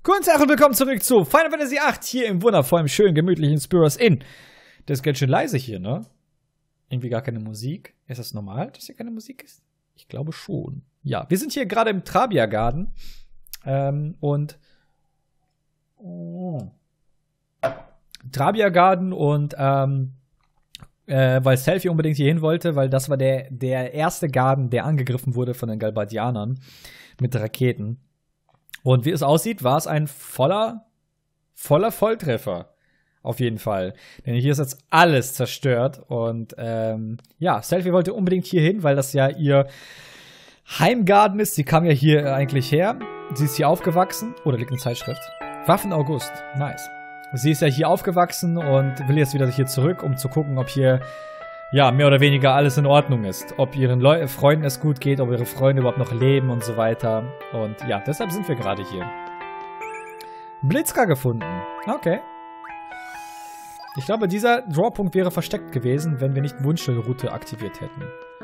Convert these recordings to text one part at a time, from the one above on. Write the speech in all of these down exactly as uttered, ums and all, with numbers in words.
Guten Tag und willkommen zurück zu Final Fantasy acht hier im wundervollen, schönen, gemütlichen Spiros Inn. Das ist ganz schön leise hier, ne? Irgendwie gar keine Musik. Ist das normal, dass hier keine Musik ist? Ich glaube schon. Ja, wir sind hier gerade im Trabia Garden. Ähm, und oh. Trabia Garden und ähm, äh, weil Selphie unbedingt hier hin wollte, weil das war der, der erste Garden, der angegriffen wurde von den Galbadianern mit Raketen. Und wie es aussieht, war es ein voller, voller Volltreffer. Auf jeden Fall. Denn hier ist jetzt alles zerstört. Und ähm, ja, Selphie wollte unbedingt hier hin, weil das ja ihr Heimgarten ist. Sie kam ja hier eigentlich her. Sie ist hier aufgewachsen. Oder liegt eine Zeitschrift. Waffen August. Nice. Sie ist ja hier aufgewachsen und will jetzt wieder hier zurück, um zu gucken, ob hier ja mehr oder weniger alles in Ordnung ist. Ob ihren Leu- Freunden es gut geht, ob ihre Freunde überhaupt noch leben und so weiter. Und ja, deshalb sind wir gerade hier. Blitzka gefunden. Okay. Ich glaube, dieser Drawpunkt wäre versteckt gewesen, wenn wir nicht Wunschelroute aktiviert hätten.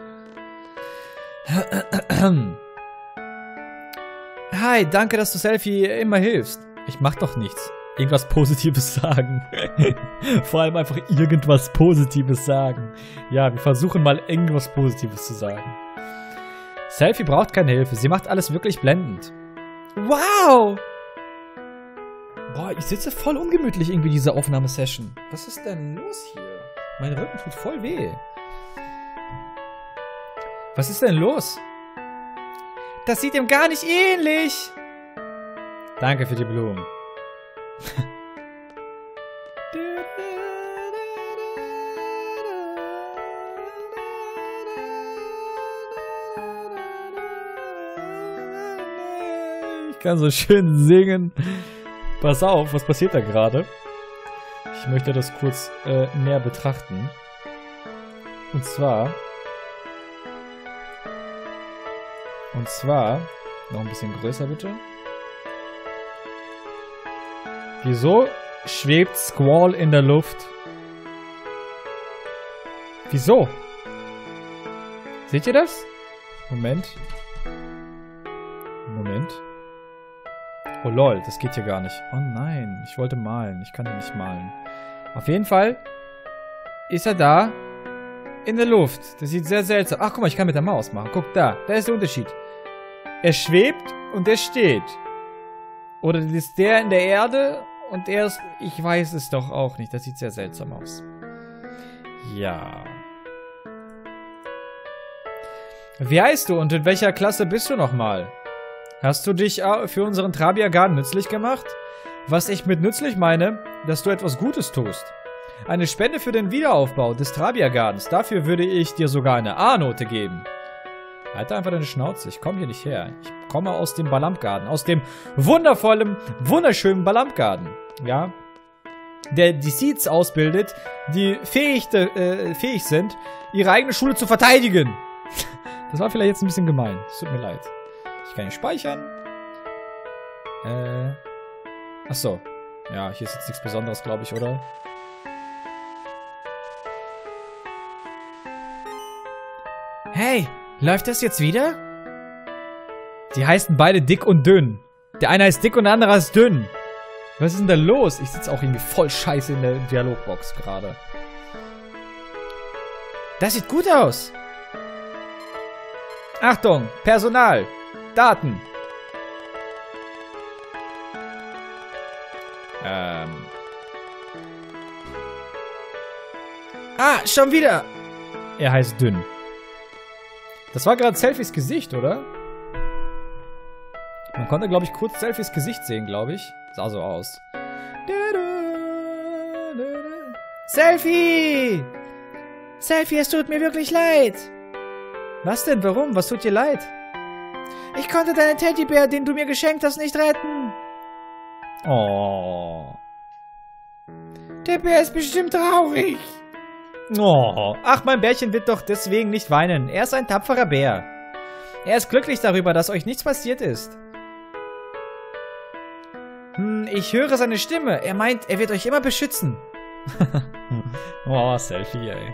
Hi, danke, dass du Selphie immer hilfst. Ich mach doch nichts. Irgendwas Positives sagen. Vor allem einfach irgendwas Positives sagen. Ja, wir versuchen mal irgendwas Positives zu sagen. Selphie braucht keine Hilfe. Sie macht alles wirklich blendend. Wow! Boah, ich sitze voll ungemütlich irgendwie diese Aufnahmesession. Was ist denn los hier? Mein Rücken tut voll weh. Was ist denn los? Das sieht ihm gar nicht ähnlich. Danke für die Blumen. Ich kann so schön singen. Pass auf, was passiert da gerade? Ich möchte das kurz äh, näher betrachten. Und zwar... Und zwar... Noch ein bisschen größer, bitte. Wieso schwebt Squall in der Luft? Wieso? Seht ihr das? Moment. Moment. Oh lol, das geht hier gar nicht. Oh nein, ich wollte malen. Ich kann hier nicht malen. Auf jeden Fall ist er da in der Luft. Das sieht sehr seltsam. Ach, guck mal, ich kann mit der Maus machen. Guck, da. Da ist der Unterschied. Er schwebt und er steht. Oder ist der in der Erde und er ist... Ich weiß es doch auch nicht. Das sieht sehr seltsam aus. Ja. Wie heißt du und in welcher Klasse bist du nochmal? Hast du dich für unseren Trabia Garden nützlich gemacht? Was ich mit nützlich meine, dass du etwas Gutes tust. Eine Spende für den Wiederaufbau des Trabia Gardens. Dafür würde ich dir sogar eine A-Note geben. Halt einfach deine Schnauze. Ich komme hier nicht her. Ich komme aus dem Balamp Garden. Aus dem wundervollen, wunderschönen Balamp Garden. Ja. Der die Seeds ausbildet, die fähig, äh, fähig sind, ihre eigene Schule zu verteidigen. Das war vielleicht jetzt ein bisschen gemein. Es tut mir leid. Ich kann ihn speichern. Äh. Achso. Ja, hier ist jetzt nichts Besonderes, glaube ich, oder? Hey, läuft das jetzt wieder? Die heißen beide dick und dünn. Der eine heißt dick und der andere heißt dünn. Was ist denn da los? Ich sitze auch irgendwie voll scheiße in der Dialogbox gerade. Das sieht gut aus. Achtung, Personal. Daten. Ähm. Ah, schon wieder. Er heißt dünn. Das war gerade Selphies Gesicht, oder? Man konnte, glaube ich, kurz Selphies Gesicht sehen, glaube ich. Sah so aus. Selphie! Selphie, es tut mir wirklich leid. Was denn? Warum? Was tut dir leid? Ich konnte deinen Teddybär, den du mir geschenkt hast, nicht retten. Oh. Der Bär ist bestimmt traurig. Oh. Ach, mein Bärchen wird doch deswegen nicht weinen. Er ist ein tapferer Bär. Er ist glücklich darüber, dass euch nichts passiert ist. Hm, ich höre seine Stimme. Er meint, er wird euch immer beschützen. Oh, Selphie, ey.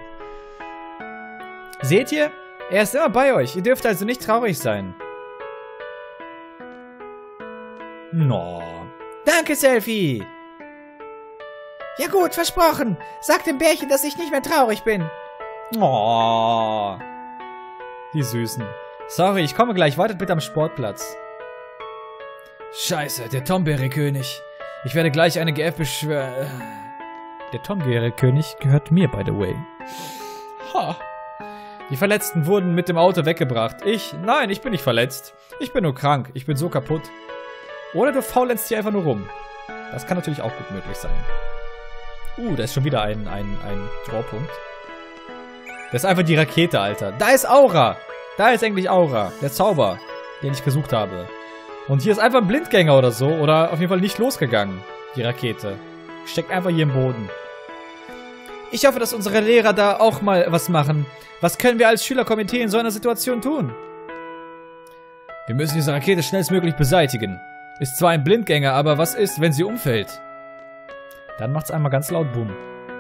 Seht ihr? Er ist immer bei euch. Ihr dürft also nicht traurig sein. No. Danke, Selfie. Ja gut, versprochen. Sag dem Bärchen, dass ich nicht mehr traurig bin. Oh. Die Süßen. Sorry, ich komme gleich. Wartet bitte am Sportplatz. Scheiße, der Tombeere-König. Ich werde gleich eine G F beschwören. Der Tombeere-König gehört mir, by the way. Ha. Die Verletzten wurden mit dem Auto weggebracht. Ich? Nein, ich bin nicht verletzt. Ich bin nur krank. Ich bin so kaputt. Oder du faulenzt hier einfach nur rum. Das kann natürlich auch gut möglich sein. Uh, da ist schon wieder ein, ein, ein Drawpunkt. Das ist einfach die Rakete, Alter. Da ist Aura. Da ist eigentlich Aura. Der Zauber, den ich gesucht habe. Und hier ist einfach ein Blindgänger oder so. Oder auf jeden Fall nicht losgegangen. Die Rakete. Steckt einfach hier im Boden. Ich hoffe, dass unsere Lehrer da auch mal was machen. Was können wir als Schülerkomitee in so einer Situation tun? Wir müssen diese Rakete schnellstmöglich beseitigen. Ist zwar ein Blindgänger, aber was ist, wenn sie umfällt? Dann macht's einmal ganz laut Boom.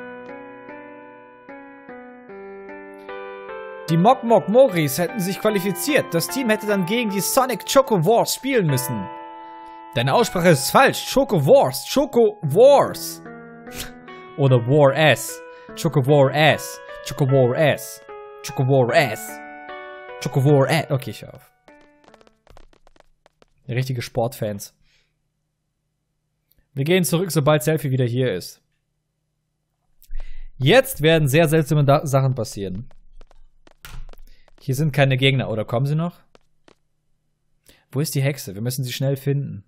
Die Mok Mok Moris hätten sich qualifiziert. Das Team hätte dann gegen die Sonic Choco Wars spielen müssen. Deine Aussprache ist falsch. Choco Wars. Choco Wars. Oder War S. Choco War S. Choco War S. Choco War S. Choco War S. Okay, ich hör auf. Richtige Sportfans. Wir gehen zurück, sobald Selfie wieder hier ist. Jetzt werden sehr seltsame da Sachen passieren. Hier sind keine Gegner, oder kommen sie noch? Wo ist die Hexe? Wir müssen sie schnell finden.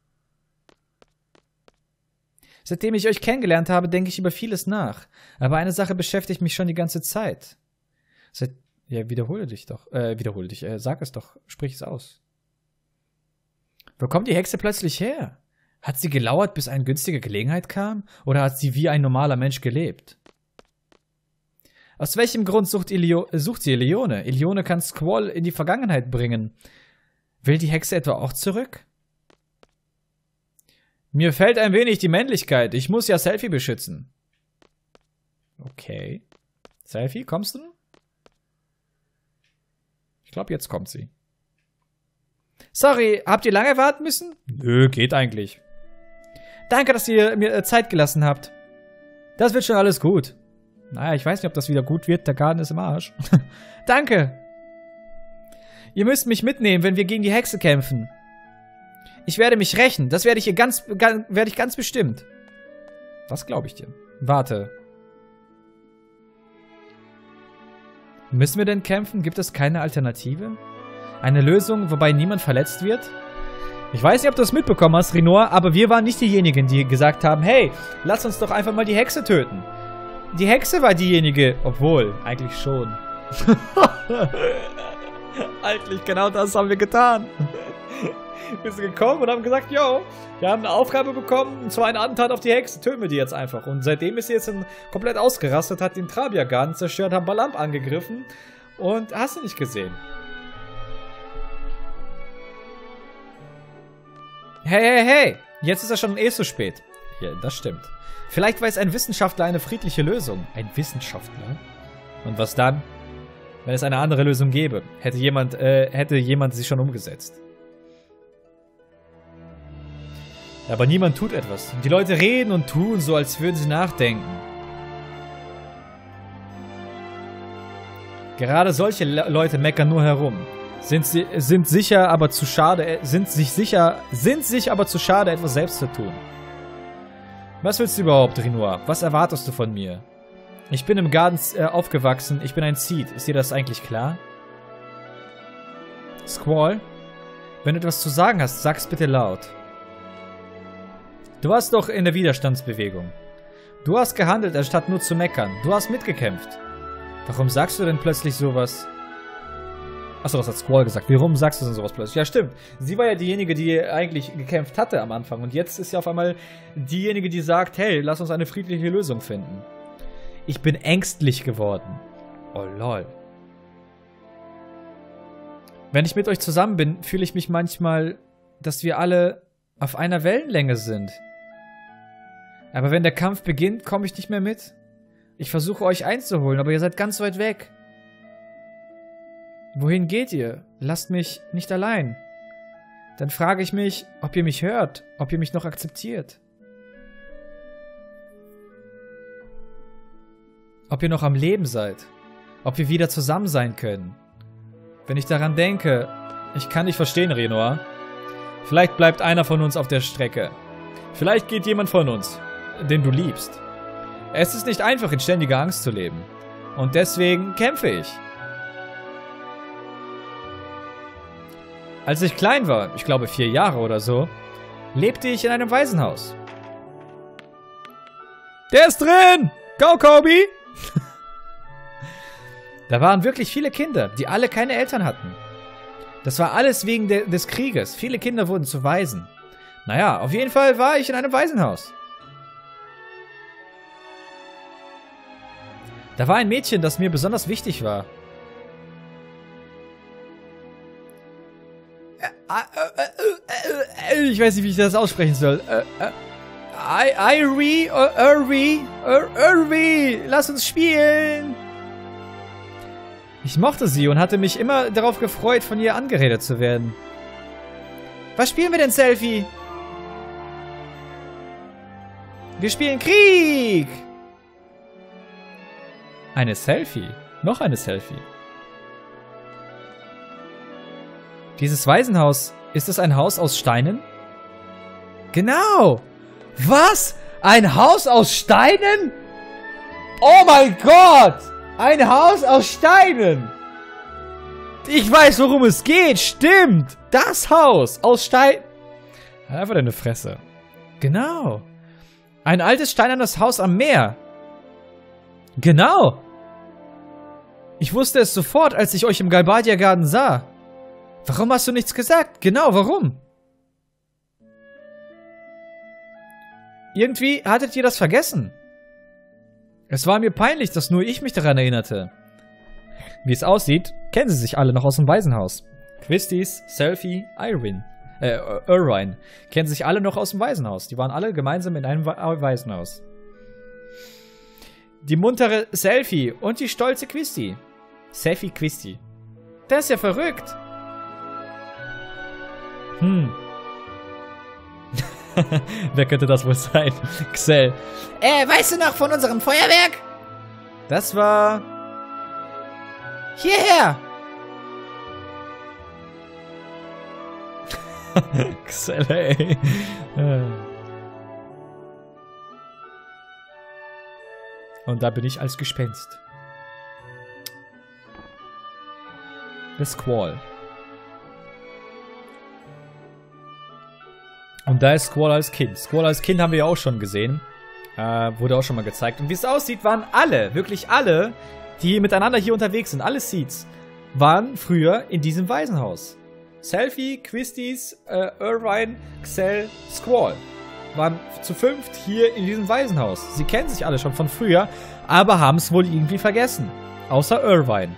Seitdem ich euch kennengelernt habe, denke ich über vieles nach. Aber eine Sache beschäftigt mich schon die ganze Zeit. Seit ja, wiederhole dich doch. Äh, wiederhole dich. Äh, sag es doch. Sprich es aus. Wo kommt die Hexe plötzlich her? Hat sie gelauert, bis eine günstige Gelegenheit kam? Oder hat sie wie ein normaler Mensch gelebt? Aus welchem Grund sucht, Ilio sucht sie Elione? Elione kann Squall in die Vergangenheit bringen. Will die Hexe etwa auch zurück? Mir fehlt ein wenig die Männlichkeit. Ich muss ja Selfie beschützen. Okay. Selfie, kommst du? Ich glaube, jetzt kommt sie. Sorry, habt ihr lange warten müssen? Nö, geht eigentlich. Danke, dass ihr mir Zeit gelassen habt. Das wird schon alles gut. Naja, ich weiß nicht, ob das wieder gut wird. Der Garten ist im Arsch. Danke. Ihr müsst mich mitnehmen, wenn wir gegen die Hexe kämpfen. Ich werde mich rächen. Das werde ich ihr ganz, ganz, werde ich ganz bestimmt. Was glaube ich dir? Warte. Müssen wir denn kämpfen? Gibt es keine Alternative? Eine Lösung, wobei niemand verletzt wird? Ich weiß nicht, ob du das mitbekommen hast, Rinoir, aber wir waren nicht diejenigen, die gesagt haben, hey, lass uns doch einfach mal die Hexe töten. Die Hexe war diejenige, obwohl, eigentlich schon. Eigentlich, genau das haben wir getan. Wir sind gekommen und haben gesagt, yo, wir haben eine Aufgabe bekommen, und zwar eine Attentat auf die Hexe, töten wir die jetzt einfach. Und seitdem ist sie jetzt komplett ausgerastet, hat den Trabia-Garten zerstört, hat Balamp angegriffen und hast du nicht gesehen. Hey, hey, hey, jetzt ist er schon eh zu spät. Ja, das stimmt. Vielleicht weiß ein Wissenschaftler eine friedliche Lösung. Ein Wissenschaftler? Und was dann? Wenn es eine andere Lösung gäbe, hätte jemand, äh, hätte jemand sie schon umgesetzt. Aber niemand tut etwas. Die Leute reden und tun so, als würden sie nachdenken. Gerade solche Le Leute meckern nur herum. Sind sie, sind sicher, aber zu schade, sind sich sicher, sind sich aber zu schade, etwas selbst zu tun. Was willst du überhaupt, Rinoir? Was erwartest du von mir? Ich bin im Garten äh, aufgewachsen, ich bin ein Seed. Ist dir das eigentlich klar? Squall? Wenn du etwas zu sagen hast, sag's bitte laut. Du warst doch in der Widerstandsbewegung. Du hast gehandelt, anstatt nur zu meckern. Du hast mitgekämpft. Warum sagst du denn plötzlich sowas? Achso, das hat Squall gesagt. Warum sagst du denn sowas plötzlich? Ja, stimmt. Sie war ja diejenige, die eigentlich gekämpft hatte am Anfang. Und jetzt ist sie auf einmal diejenige, die sagt, hey, lass uns eine friedliche Lösung finden. Ich bin ängstlich geworden. Oh, lol. Wenn ich mit euch zusammen bin, fühle ich mich manchmal, dass wir alle auf einer Wellenlänge sind. Aber wenn der Kampf beginnt, komme ich nicht mehr mit. Ich versuche euch einzuholen, aber ihr seid ganz weit weg. Wohin geht ihr? Lasst mich nicht allein. dann frage ich mich, ob ihr mich hört, ob ihr mich noch akzeptiert. Ob ihr noch am Leben seid. Ob wir wieder zusammen sein können. Wenn ich daran denke, ich kann nicht verstehen, Renoir. Vielleicht bleibt einer von uns auf der Strecke. Vielleicht geht jemand von uns, den du liebst. Es ist nicht einfach, in ständiger Angst zu leben. Und deswegen kämpfe ich. Als ich klein war, ich glaube vier Jahre oder so, lebte ich in einem Waisenhaus. Der ist drin! Go, Kobe! Da waren wirklich viele Kinder, die alle keine Eltern hatten. Das war alles wegen de des Krieges. Viele Kinder wurden zu Waisen. Naja, auf jeden Fall war ich in einem Waisenhaus. Da war ein Mädchen, das mir besonders wichtig war. Ich weiß nicht, wie ich das aussprechen soll. Irvi, Irvi, Irvi, lass uns spielen. Ich mochte sie und hatte mich immer darauf gefreut, von ihr angeredet zu werden. Was spielen wir denn, Selfie? Wir spielen Krieg! Eine Selfie. Noch eine Selfie. Dieses Waisenhaus, ist es ein Haus aus Steinen? Genau! Was? Ein Haus aus Steinen? Oh mein Gott! Ein Haus aus Steinen! Ich weiß, worum es geht, stimmt! Das Haus aus Stein... Einfach deine Fresse. Genau. Ein altes steinernes Haus am Meer. Genau. Ich wusste es sofort, als ich euch im Galbadia Garden sah. Warum hast du nichts gesagt? Genau, warum? Irgendwie hattet ihr das vergessen. Es war mir peinlich, dass nur ich mich daran erinnerte. Wie es aussieht, kennen sie sich alle noch aus dem Waisenhaus. Quistis, Selfie, Irwin, äh, Irwin, kennen sich alle noch aus dem Waisenhaus. Die waren alle gemeinsam in einem Waisenhaus. Die muntere Selfie und die stolze Quisti. Selfie Quisti. Das ist ja verrückt. Hm. Wer könnte das wohl sein? Xell. Äh, weißt du noch von unserem Feuerwerk? Das war... Hierher! Xell, ey. Und da bin ich als Gespenst. Der Squall. Und da ist Squall als Kind. Squall als Kind haben wir ja auch schon gesehen. Äh, wurde auch schon mal gezeigt. Und wie es aussieht, waren alle, wirklich alle, die miteinander hier unterwegs sind, alle Seeds, waren früher in diesem Waisenhaus. Selfie, Quistis, äh, Irvine, Xell, Squall. Waren zu fünft hier in diesem Waisenhaus. Sie kennen sich alle schon von früher, aber haben es wohl irgendwie vergessen. Außer Irvine.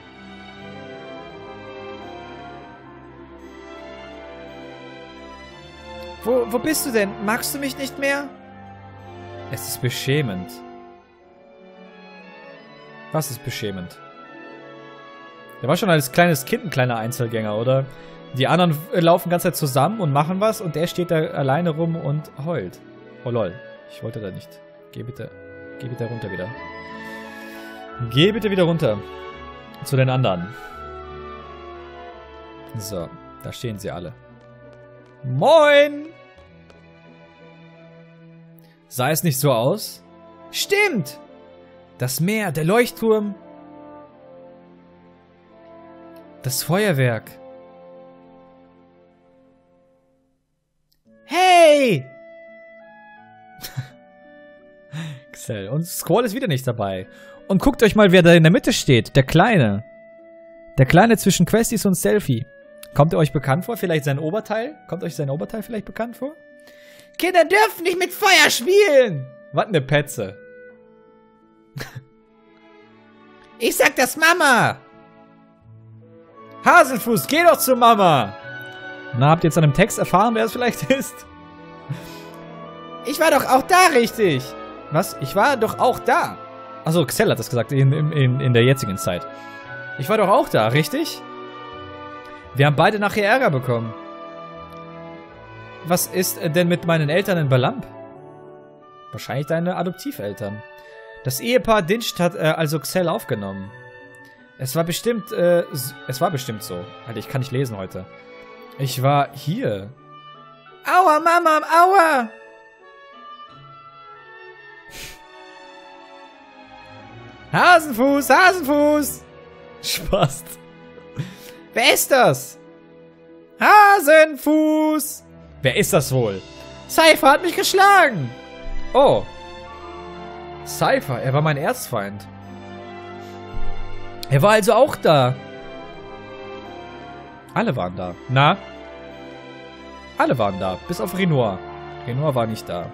Wo, wo bist du denn? Magst du mich nicht mehr? Es ist beschämend. Was ist beschämend? Der war schon als kleines Kind ein kleiner Einzelgänger, oder? Die anderen laufen die ganze Zeit zusammen und machen was und der steht da alleine rum und heult. Oh lol, ich wollte da nicht. Geh bitte, geh bitte runter wieder. Geh bitte wieder runter. Zu den anderen. So, da stehen sie alle. Moin! Sah es nicht so aus? Stimmt! Das Meer, der Leuchtturm. Das Feuerwerk. Hey! Xell. Und Squall ist wieder nicht dabei. Und guckt euch mal, wer da in der Mitte steht. Der Kleine. Der Kleine zwischen Questis und Selfie. Kommt er euch bekannt vor? Vielleicht sein Oberteil? Kommt euch sein Oberteil vielleicht bekannt vor? Kinder dürfen nicht mit Feuer spielen! Was eine Petze. Ich sag das Mama! Haselfuß, geh doch zu Mama! Na, habt ihr jetzt an dem Text erfahren, wer es vielleicht ist? Ich war doch auch da, richtig! Was? Ich war doch auch da! Achso, Xell hat das gesagt, in, in, in der jetzigen Zeit. Ich war doch auch da, richtig? Wir haben beide nachher Ärger bekommen. was ist denn mit meinen Eltern in Balamb? Wahrscheinlich deine Adoptiveltern. Das Ehepaar Dinst hat äh, also Xel aufgenommen. Es war bestimmt, äh, es war bestimmt so. Alter, ich kann nicht lesen heute. Ich war hier. Aua, Mama, aua! Hasenfuß, Hasenfuß! Spaß. Wer ist das? Hasenfuß! Wer ist das wohl? Cypher hat mich geschlagen! Oh. Cypher, er war mein Erzfeind. Er war also auch da. Alle waren da. Na? Alle waren da, bis auf Renoir. Renoir war nicht da.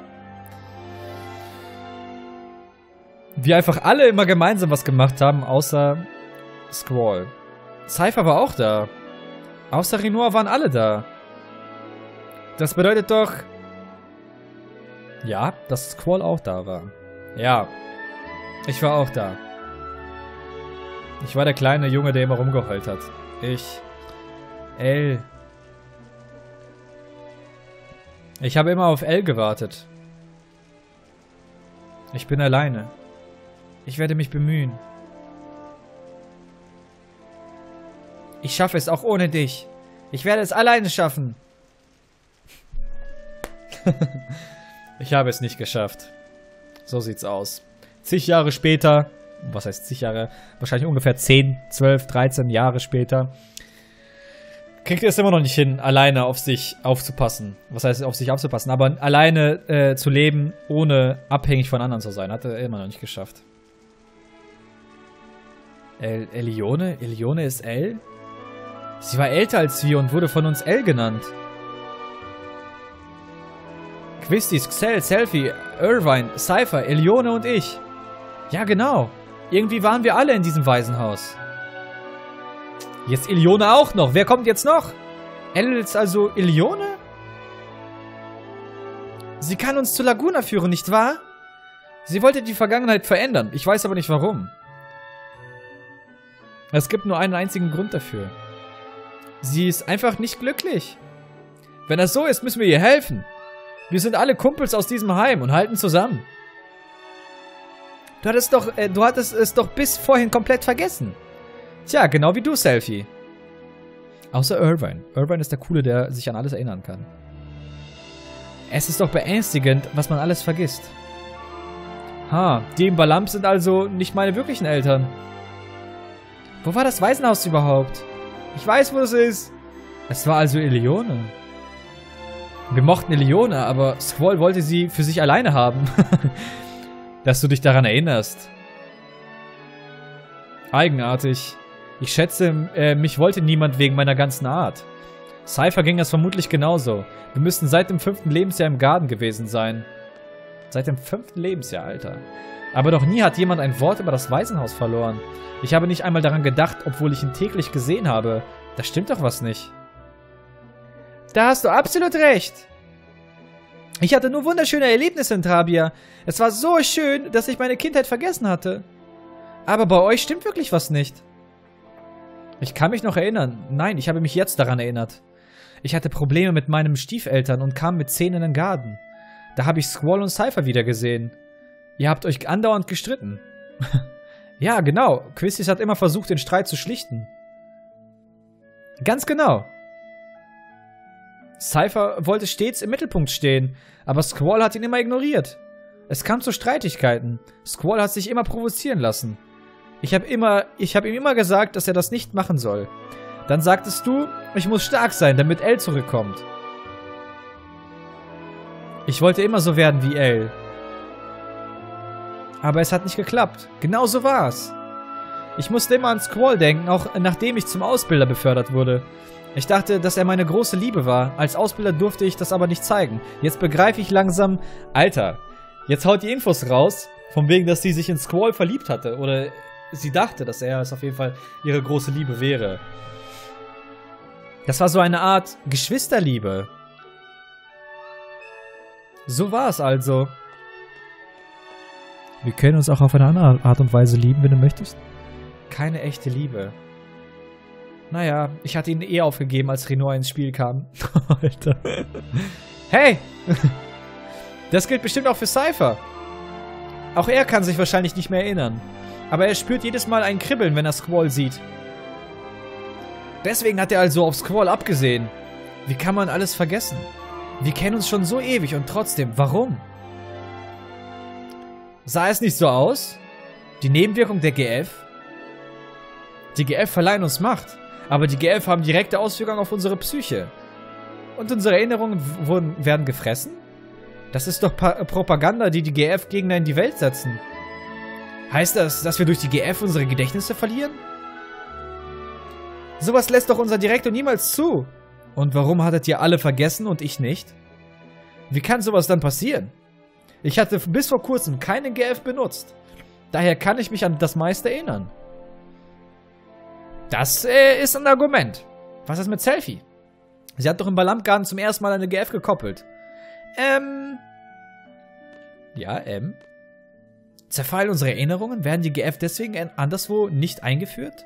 Wir einfach alle immer gemeinsam was gemacht haben, außer Squall. Cypher war auch da. Außer Renoir waren alle da. Das bedeutet doch... Ja, dass Squall auch da war. Ja. Ich war auch da. Ich war der kleine Junge, der immer rumgeheult hat. Ich... L. Ich habe immer auf L gewartet. Ich bin alleine. Ich werde mich bemühen. Ich schaffe es auch ohne dich. Ich werde es alleine schaffen. Ich habe es nicht geschafft. So sieht's aus. Zig Jahre später, was heißt zig Jahre? Wahrscheinlich ungefähr zehn, zwölf, dreizehn Jahre später, kriegt er es immer noch nicht hin, alleine auf sich aufzupassen. Was heißt auf sich aufzupassen? Aber alleine äh, zu leben, ohne abhängig von anderen zu sein, hat er immer noch nicht geschafft. El Elione? Elione ist L? Sie war älter als wir und wurde von uns L genannt. Quistis, Xel, Selfie, Irvine, Cypher, Elione und ich. Ja, genau. Irgendwie waren wir alle in diesem Waisenhaus. Jetzt Elione auch noch. Wer kommt jetzt noch? L ist also Elione? Sie kann uns zu Laguna führen, nicht wahr? Sie wollte die Vergangenheit verändern. Ich weiß aber nicht warum. Es gibt nur einen einzigen Grund dafür. Sie ist einfach nicht glücklich. Wenn das so ist, müssen wir ihr helfen. Wir sind alle Kumpels aus diesem Heim und halten zusammen. Du hattest doch, äh, du hattest es doch bis vorhin komplett vergessen. Tja, genau wie du, Selfie. Außer Irvine. Irvine ist der Coole, der sich an alles erinnern kann. Es ist doch beängstigend, was man alles vergisst. Ha, die in Balamb sind also nicht meine wirklichen Eltern. Wo war das Waisenhaus überhaupt? Ich weiß, wo es ist. Es war also Elione. Wir mochten Elione, aber Squall wollte sie für sich alleine haben. Dass du dich daran erinnerst. Eigenartig. Ich schätze, äh, mich wollte niemand wegen meiner ganzen Art. Cypher ging das vermutlich genauso. Wir müssten seit dem fünften Lebensjahr im Garten gewesen sein. Seit dem fünften Lebensjahr, Alter. Aber noch nie hat jemand ein Wort über das Waisenhaus verloren. Ich habe nicht einmal daran gedacht, obwohl ich ihn täglich gesehen habe. Da stimmt doch was nicht. Da hast du absolut recht. Ich hatte nur wunderschöne Erlebnisse in Trabia. Es war so schön, dass ich meine Kindheit vergessen hatte. Aber bei euch stimmt wirklich was nicht. Ich kann mich noch erinnern. Nein, ich habe mich jetzt daran erinnert. Ich hatte Probleme mit meinen Stiefeltern und kam mit zehn in den Garten. Da habe ich Squall und Cypher wieder gesehen. Ihr habt euch andauernd gestritten. Ja, genau. Quistis hat immer versucht, den Streit zu schlichten. Ganz genau. Cypher wollte stets im Mittelpunkt stehen, aber Squall hat ihn immer ignoriert. Es kam zu Streitigkeiten. Squall hat sich immer provozieren lassen. Ich habe immer, ich habe ihm immer gesagt, dass er das nicht machen soll. Dann sagtest du, ich muss stark sein, damit L zurückkommt. Ich wollte immer so werden wie L. Aber es hat nicht geklappt. Genau so war's. Ich musste immer an Squall denken, auch nachdem ich zum Ausbilder befördert wurde. Ich dachte, dass er meine große Liebe war. Als Ausbilder durfte ich das aber nicht zeigen. Jetzt begreife ich langsam... Alter, jetzt haut die Infos raus, von wegen, dass sie sich in Squall verliebt hatte. Oder sie dachte, dass er es auf jeden Fall ihre große Liebe wäre. Das war so eine Art Geschwisterliebe. So war es also. Wir können uns auch auf eine andere Art und Weise lieben, wenn du möchtest. Keine echte Liebe. Naja, ich hatte ihn eh aufgegeben, als Renoir ins Spiel kam. Alter. Hey! Das gilt bestimmt auch für Cypher. Auch er kann sich wahrscheinlich nicht mehr erinnern. Aber er spürt jedes Mal ein Kribbeln, wenn er Squall sieht. Deswegen hat er also auf Squall abgesehen. Wie kann man alles vergessen? Wir kennen uns schon so ewig und trotzdem, warum? Sah es nicht so aus? Die Nebenwirkung der G F? Die G F verleihen uns Macht, aber die G F haben direkte Auswirkungen auf unsere Psyche. Und unsere Erinnerungen wurden, werden gefressen? Das ist doch pa Propaganda, die die G F Gegner in die Welt setzen. Heißt das, dass wir durch die G F unsere Gedächtnisse verlieren? Sowas lässt doch unser Direktor niemals zu. Und warum hattet ihr alle vergessen und ich nicht? Wie kann sowas dann passieren? Ich hatte bis vor kurzem keine G F benutzt. Daher kann ich mich an das meiste erinnern. Das äh, ist ein Argument. Was ist mit Selfie? Sie hat doch im Balamp-Garten zum ersten Mal eine G F gekoppelt. Ähm... Ja, ähm... Zerfallen unsere Erinnerungen? Werden die G F deswegen anderswo nicht eingeführt?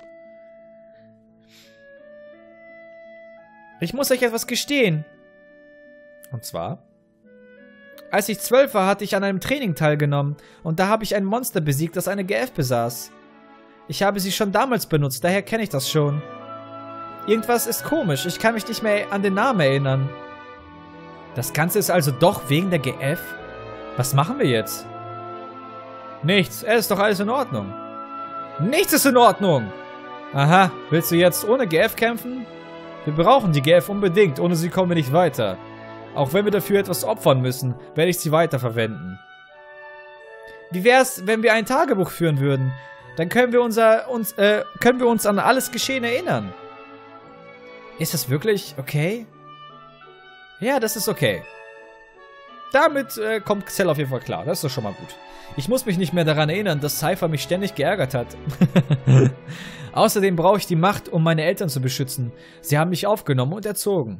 Ich muss euch etwas gestehen. Und zwar? Als ich zwölf war, hatte ich an einem Training teilgenommen. Und da habe ich ein Monster besiegt, das eine G F besaß. Ich habe sie schon damals benutzt, daher kenne ich das schon. Irgendwas ist komisch, ich kann mich nicht mehr an den Namen erinnern. Das Ganze ist also doch wegen der G F? Was machen wir jetzt? Nichts, es ist doch alles in Ordnung. Nichts ist in Ordnung! Aha, willst du jetzt ohne G F kämpfen? Wir brauchen die G F unbedingt, ohne sie kommen wir nicht weiter. Auch wenn wir dafür etwas opfern müssen, werde ich sie weiterverwenden. Wie wär's, wenn wir ein Tagebuch führen würden? Dann können wir, unser, uns, äh, können wir uns an alles Geschehen erinnern. Ist das wirklich okay? Ja, das ist okay. Damit äh, kommt Cell auf jeden Fall klar. Das ist doch schon mal gut. Ich muss mich nicht mehr daran erinnern, dass Cypher mich ständig geärgert hat. Außerdem brauche ich die Macht, um meine Eltern zu beschützen. Sie haben mich aufgenommen und erzogen.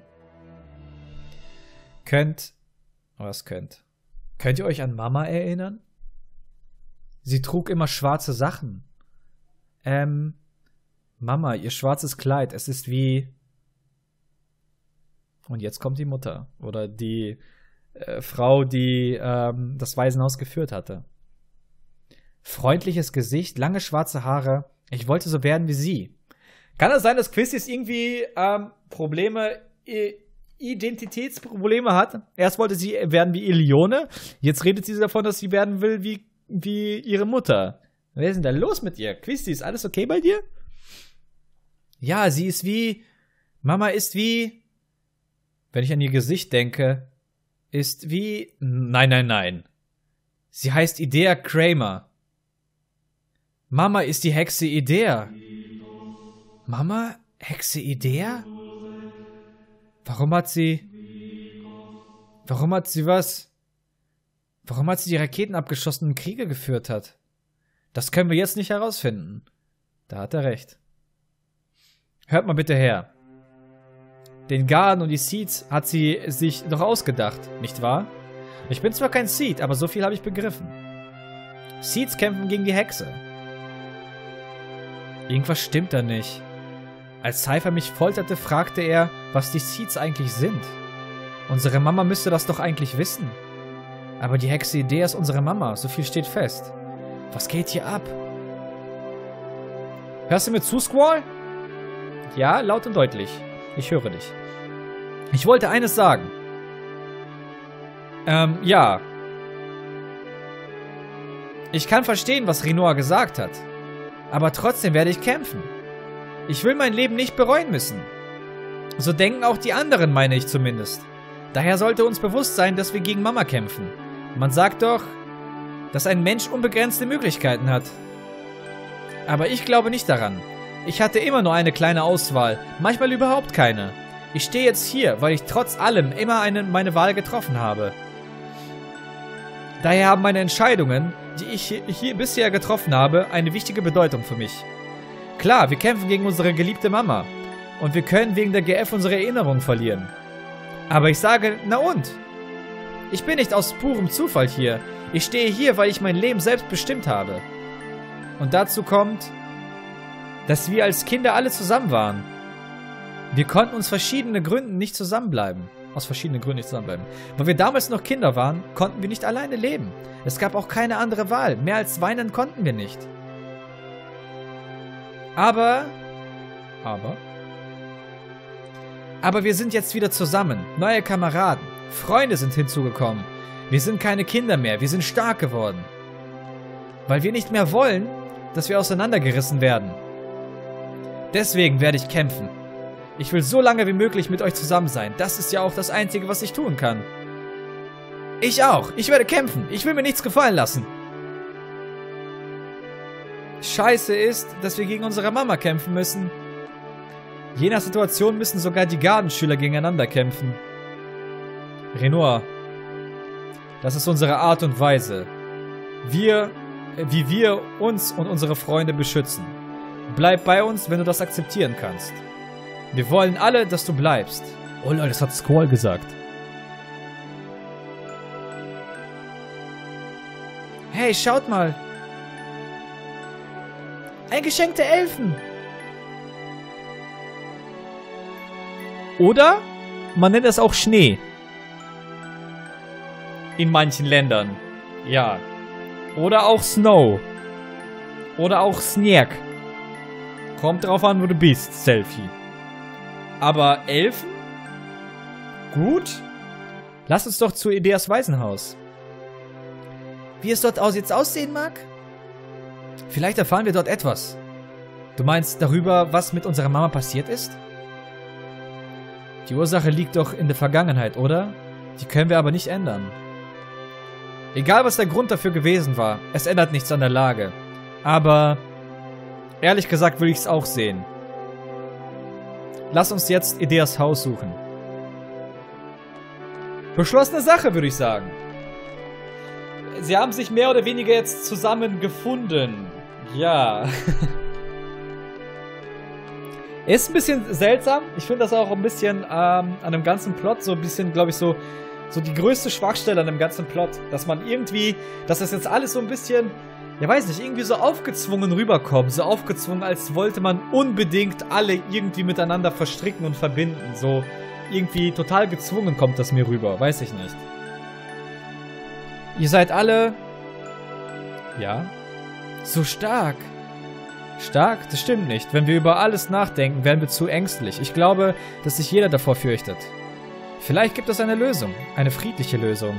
Könnt... Was könnt? Könnt ihr euch an Mama erinnern? Sie trug immer schwarze Sachen. Ähm... Mama, ihr schwarzes Kleid, es ist wie... Und jetzt kommt die Mutter. Oder die äh, Frau, die ähm, das Waisenhaus geführt hatte. Freundliches Gesicht, lange schwarze Haare. Ich wollte so werden wie sie. Kann es sein, dass Quistis irgendwie ähm, Probleme, I Identitätsprobleme hat? Erst wollte sie werden wie Ilione. Jetzt redet sie davon, dass sie werden will wie, wie ihre Mutter. Was ist denn da los mit ihr? Quisti, ist alles okay bei dir? Ja, sie ist wie... Mama ist wie... Wenn ich an ihr Gesicht denke, ist wie... Nein, nein, nein. Sie heißt Idea Kramer. Mama ist die Hexe Idea. Mama? Hexe Idea? Warum hat sie... Warum hat sie was... Warum hat sie die Raketen abgeschossen und Kriege geführt hat? Das können wir jetzt nicht herausfinden. Da hat er recht. Hört mal bitte her. Den Garden und die Seeds hat sie sich doch ausgedacht, nicht wahr? Ich bin zwar kein Seed, aber so viel habe ich begriffen. Seeds kämpfen gegen die Hexe. Irgendwas stimmt da nicht. Als Cypher mich folterte, fragte er, was die Seeds eigentlich sind. Unsere Mama müsste das doch eigentlich wissen. Aber die Hexe Idee ist unsere Mama, so viel steht fest. Was geht hier ab? Hörst du mir zu, Squall? Ja, laut und deutlich. Ich höre dich. Ich wollte eines sagen. Ähm, ja. Ich kann verstehen, was Rinoa gesagt hat. Aber trotzdem werde ich kämpfen. Ich will mein Leben nicht bereuen müssen. So denken auch die anderen, meine ich zumindest. Daher sollte uns bewusst sein, dass wir gegen Mama kämpfen. Man sagt doch, dass ein Mensch unbegrenzte Möglichkeiten hat. Aber ich glaube nicht daran. Ich hatte immer nur eine kleine Auswahl, manchmal überhaupt keine. Ich stehe jetzt hier, weil ich trotz allem immer eine, meine Wahl getroffen habe. Daher haben meine Entscheidungen, die ich hier, hier bisher getroffen habe, eine wichtige Bedeutung für mich. Klar, wir kämpfen gegen unsere geliebte Mama. Und wir können wegen der G F unsere Erinnerungen verlieren. Aber ich sage, na und? Ich bin nicht aus purem Zufall hier. Ich stehe hier, weil ich mein Leben selbst bestimmt habe. Und dazu kommt, dass wir als Kinder alle zusammen waren. Wir konnten uns verschiedene Gründen nicht zusammenbleiben. aus verschiedenen Gründen nicht zusammenbleiben. Weil wir damals noch Kinder waren, konnten wir nicht alleine leben. Es gab auch keine andere Wahl. Mehr als weinen konnten wir nicht. Aber, aber, aber wir sind jetzt wieder zusammen. Neue Kameraden. Freunde sind hinzugekommen. Wir sind keine Kinder mehr. Wir sind stark geworden. Weil wir nicht mehr wollen, dass wir auseinandergerissen werden. Deswegen werde ich kämpfen. Ich will so lange wie möglich mit euch zusammen sein. Das ist ja auch das Einzige, was ich tun kann. Ich auch. Ich werde kämpfen. Ich will mir nichts gefallen lassen. Scheiße ist, dass wir gegen unsere Mama kämpfen müssen. Je nach Situation müssen sogar die Gardenschüler gegeneinander kämpfen. Renoir, das ist unsere Art und Weise. Wir, wie wir uns und unsere Freunde beschützen. Bleib bei uns, wenn du das akzeptieren kannst. Wir wollen alle, dass du bleibst. Oh Leute, das hat Squall gesagt. Hey, schaut mal. Ein Geschenk der Elfen. Oder man nennt es auch Schnee. In manchen Ländern. Ja. Oder auch Snow. Oder auch Snark. Kommt drauf an, wo du bist, Selfie. Aber Elfen? Gut. Lass uns doch zu Edeas Waisenhaus. Wie es dort aus jetzt aussehen mag? Vielleicht erfahren wir dort etwas. Du meinst darüber, was mit unserer Mama passiert ist? Die Ursache liegt doch in der Vergangenheit, oder? Die können wir aber nicht ändern. Egal, was der Grund dafür gewesen war, es ändert nichts an der Lage. Aber ehrlich gesagt will ich es auch sehen. Lass uns jetzt Edeas Haus suchen. Beschlossene Sache, würde ich sagen. Sie haben sich mehr oder weniger jetzt zusammengefunden. Ja. Ist ein bisschen seltsam. Ich finde das auch ein bisschen ähm, an dem ganzen Plot so ein bisschen, glaube ich, so, so die größte Schwachstelle an dem ganzen Plot. Dass man irgendwie, dass das jetzt alles so ein bisschen, ja weiß nicht, irgendwie so aufgezwungen rüberkommt. So aufgezwungen, als wollte man unbedingt alle irgendwie miteinander verstricken und verbinden. So irgendwie total gezwungen kommt das mir rüber. Weiß ich nicht. Ihr seid alle... Ja? So stark. Stark? Das stimmt nicht. Wenn wir über alles nachdenken, werden wir zu ängstlich. Ich glaube, dass sich jeder davor fürchtet. Vielleicht gibt es eine Lösung. Eine friedliche Lösung.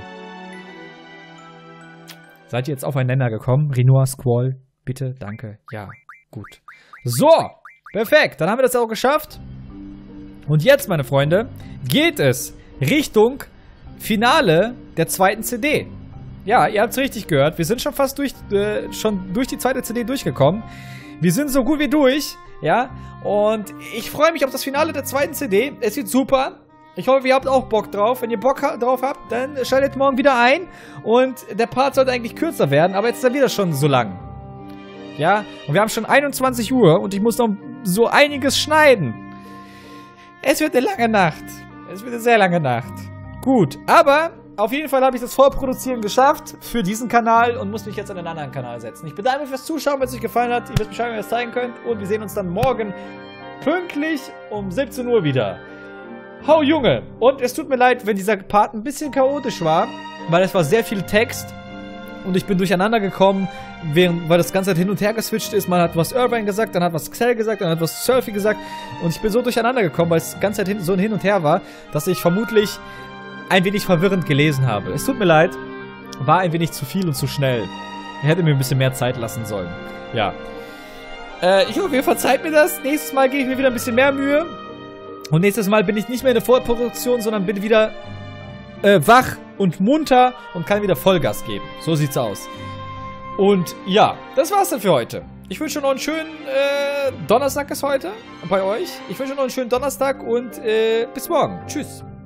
Seid ihr jetzt aufeinander gekommen? Renoir, Squall, bitte, danke. Ja, gut. So, perfekt. Dann haben wir das auch geschafft. Und jetzt, meine Freunde, geht es Richtung Finale der zweiten C D. Ja, ihr habt es richtig gehört. Wir sind schon fast durch, äh, schon durch die zweite C D durchgekommen. Wir sind so gut wie durch, ja. Und ich freue mich auf das Finale der zweiten C D. Es wird super. Ich hoffe, ihr habt auch Bock drauf. Wenn ihr Bock ha drauf habt, dann schaltet morgen wieder ein. Und der Part sollte eigentlich kürzer werden, aber jetzt ist er wieder schon so lang. Ja, und wir haben schon einundzwanzig Uhr und ich muss noch so einiges schneiden. Es wird eine lange Nacht. Es wird eine sehr lange Nacht. Gut, aber auf jeden Fall habe ich das Vorproduzieren geschafft für diesen Kanal und muss mich jetzt an einen anderen Kanal setzen. Ich bedanke mich fürs Zuschauen, wenn es euch gefallen hat. Ihr wisst Bescheid, wenn ihr das zeigen könnt. Und wir sehen uns dann morgen pünktlich um siebzehn Uhr wieder. Hau Junge! Und es tut mir leid, wenn dieser Part ein bisschen chaotisch war, weil es war sehr viel Text und ich bin durcheinander gekommen, während, weil das ganze Zeit hin und her geswitcht ist. Man hat was Irvine gesagt, dann hat was Xel gesagt, dann hat was Surfy gesagt und ich bin so durcheinander gekommen, weil es die ganze Zeit hin, so ein Hin und Her war, dass ich vermutlich ein wenig verwirrend gelesen habe. Es tut mir leid, war ein wenig zu viel und zu schnell. Ich hätte mir ein bisschen mehr Zeit lassen sollen. Ja. Äh, ich hoffe, ihr verzeiht mir das. Nächstes Mal gebe ich mir wieder ein bisschen mehr Mühe. Und nächstes Mal bin ich nicht mehr in der Vorproduktion, sondern bin wieder äh, wach und munter und kann wieder Vollgas geben. So sieht's aus. Und ja, das war's dann für heute. Ich wünsche noch einen schönen äh, Donnerstag ist heute bei euch. Ich wünsche noch einen schönen Donnerstag und äh, bis morgen. Tschüss.